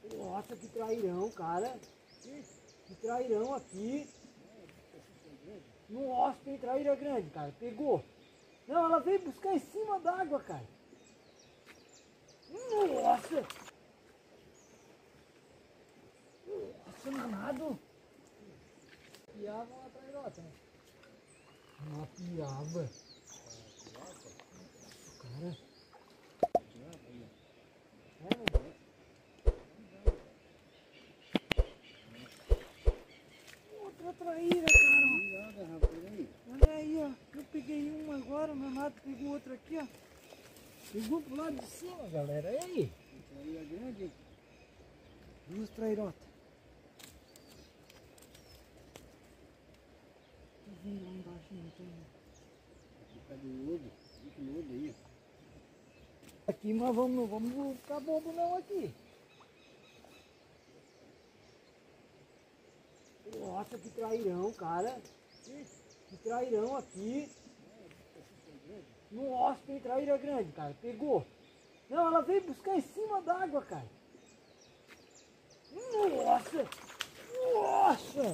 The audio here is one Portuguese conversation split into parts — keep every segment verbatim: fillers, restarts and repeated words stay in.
Nossa, que trairão, cara. Que trairão aqui. Nossa, tem traíra grande, cara. Pegou. Não, ela veio buscar em cima d'água, cara. Nossa. Nossa, danado. Piava uma trairota, né? Uma piava. Cara. É, né? Outra traíra, cara. Olha aí, ó. Eu peguei uma agora, o Renato pegou outra aqui, ó. Pegou pro lado de cima, galera. E aí? Traíra grande. Duas trairotas. Vem lá embaixo, não tem. Cadê o lodo? Fica o lodo aí, ó. Aqui, mas vamos, vamos ficar bobo não aqui. Nossa, que trairão, cara. Que trairão aqui. Nossa, tem traíra grande, cara. Pegou. Não, ela veio buscar em cima d'água, cara. Nossa. Nossa.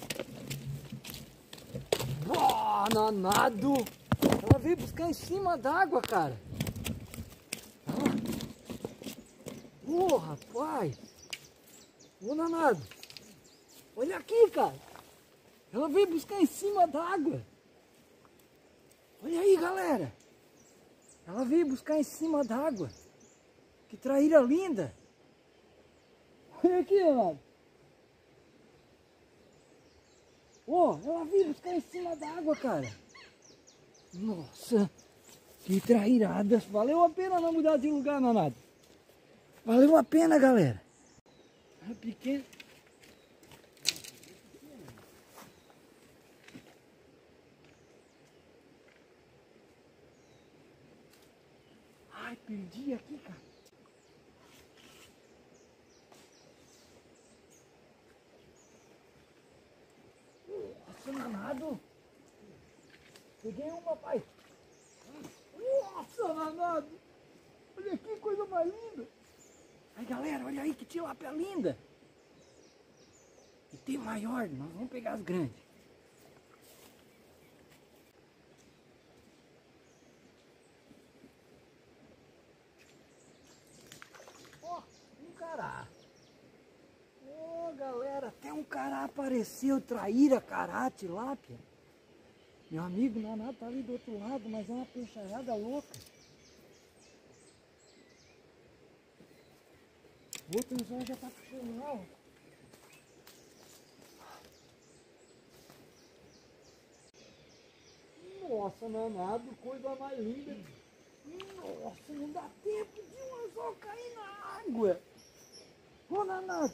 Ah, nanado. Ela veio buscar em cima d'água, cara. Ô, oh, rapaz. Ô, nanado. Olha aqui, cara. Ela veio buscar em cima d'água. Olha aí, galera. Ela veio buscar em cima d'água. Que traíra linda. Olha aqui, nanado. Ó, oh, ela veio buscar em cima d'água, cara. Nossa, que trairada. Valeu a pena não mudar de lugar, nanado. Valeu a pena, galera. É pequeno. Ai, perdi aqui, cara. Nossa, nanado. Peguei uma, pai. Nossa, nanado. Olha que coisa mais linda. Aí, galera, olha aí que tilápia linda. E tem maior, nós vamos pegar as grandes. Ó, um cará. Ó, galera, até um cará apareceu. Traíra, cará, tilápia. Meu amigo Naná tá ali do outro lado, mas é uma peixaiada louca. O outro anzol já tá puxando lá, ó. Nossa, Nanado, coisa mais linda. Nossa, não dá tempo de um anzol cair na água. Ô, Nanado.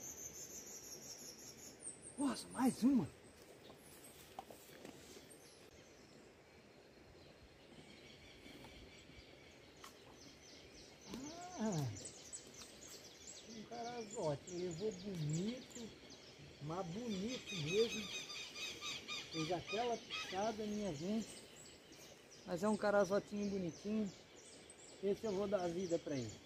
Nossa, mais uma. Ah, um carazote, levou bonito, mas bonito mesmo. Fez aquela piscada, minha gente. Mas é um carazotinho bonitinho. Esse eu vou dar vida pra ele.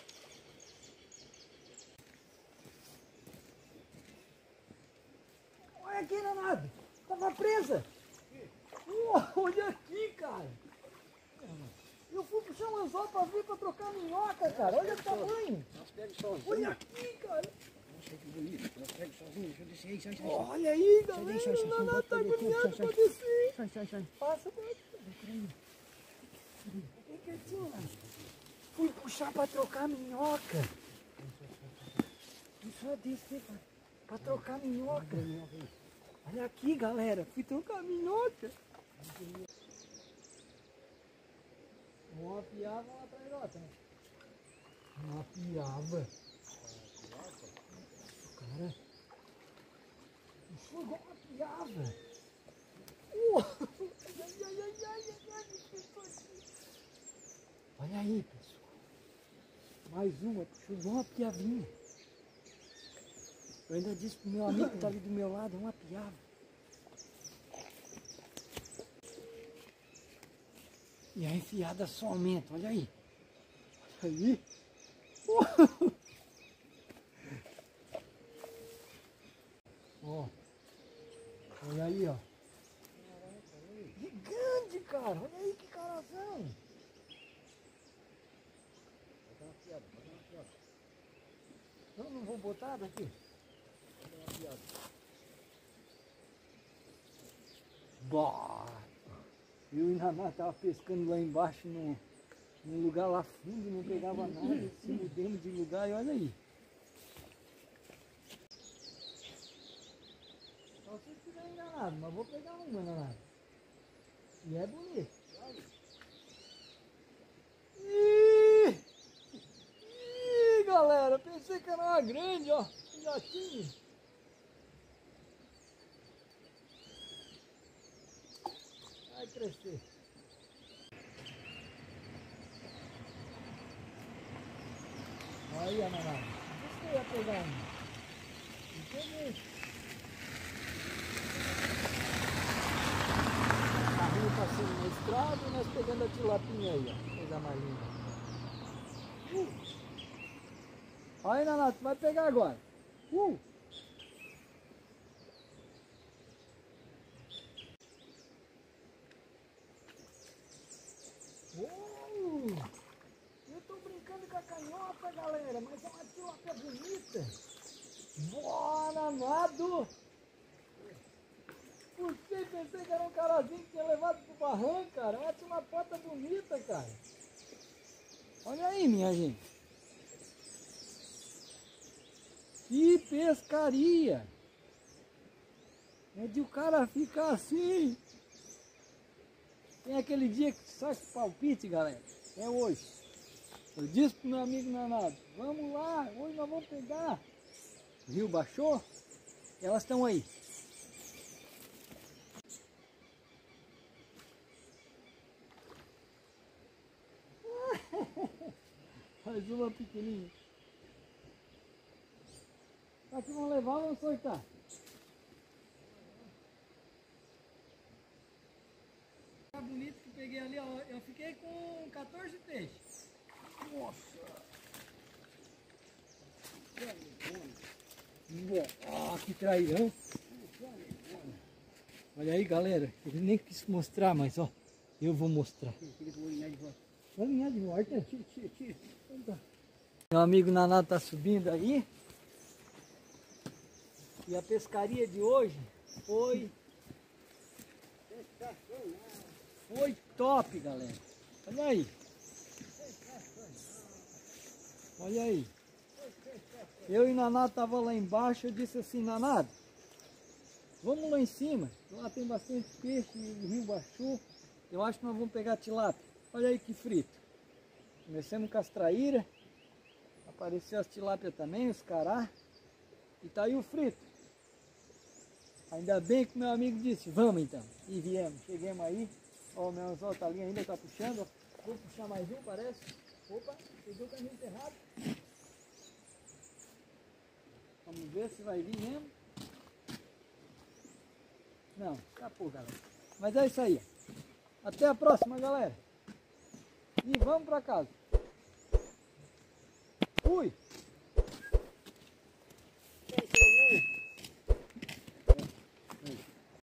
Olha aqui, Nanado. Tava presa. Oh, olha aqui, cara. Eu fui puxar um anzol pra vir pra trocar minhoca, cara. Olha o tamanho. Olha aqui, cara. Nossa, que bonito. Nós pega sozinho. Deixa eu descer aí. Sai, sai, sai. Olha aí, galera. Sai, sai, sai. O Nanado tá agoniado pra descer. Sai, sai, sai. Passa, passa. Fiquei quietinho, né? Fui puxar pra trocar minhoca. Fui só descer pra, pra trocar minhoca. Olha aqui, galera. Fui trocar minhoca. Uma piava, uma trairota, né? Uma piava. Cara, enxugou uma piava. Uh, ai, ai, ai, ai, ai, ai, olha aí, pessoal. Mais uma, enxugou uma piavinha. Eu ainda disse pro meu amigo que tá ali do meu lado, é uma piava. E a enfiada só aumenta, olha aí. Olha aí. Não, não vou botar daqui. Bah! Eu e Naná estava pescando lá embaixo num, num lugar lá fundo, não pegava nada, se mudemos de lugar e olha aí. Só se estiver enganado, mas vou pegar uma, Naná. E é bonito. Ih! Ih, galera, pensei que era uma grande, ó. Filhotinho. Vai crescer. Aí, Naná. Disse que eu ia pegar um. Não peguei. A rua passando na estrada e nós pegando a tilapinha aí, ó. Coisa mais linda. Uh. Aí, Naná, tu vai pegar agora. Uh. Uh. Eu tô brincando com a canhota, galera, mas é uma tilapia bonita. Bora, nado. Puxei, pensei que era um carazinho que tinha levado pro barranco, cara. É uma tilapota bonita, cara. Olha aí, minha gente. Que pescaria! É de o cara ficar assim. Tem aquele dia que só esse palpite, galera. É hoje. Eu disse pro meu amigo Nanado, vamos lá, hoje nós vamos pegar. O rio baixou, elas estão aí. Mais uma pequenininha. Será que vão levar ou vão soltar? Tá bonito que peguei ali, ó. Eu fiquei com quatorze peixes. Nossa! Ah, que trairão! Olha aí, galera. Ele nem quis mostrar, mas ó, eu vou mostrar. Vamos linhar de volta. Meu amigo Naná tá subindo aí. E a pescaria de hoje foi, foi top, galera. Olha aí. Olha aí. Eu e Naná tava lá embaixo, eu disse assim, Naná, vamos lá em cima. Lá tem bastante peixe, o rio baixou. Eu acho que nós vamos pegar tilápia. Olha aí que frito. Começamos com as traíras. Apareceu as tilápia também, os cará. E tá aí o frito. Ainda bem que meu amigo disse, vamos então. E viemos, chegamos aí. Ó, o meu anzol tá ali ainda, tá puxando. Vou puxar mais um, parece. Opa, pegou o caminho errado. Vamos ver se vai vir mesmo. Não, escapou, galera. Mas é isso aí. Até a próxima, galera. E vamos pra casa. Fui!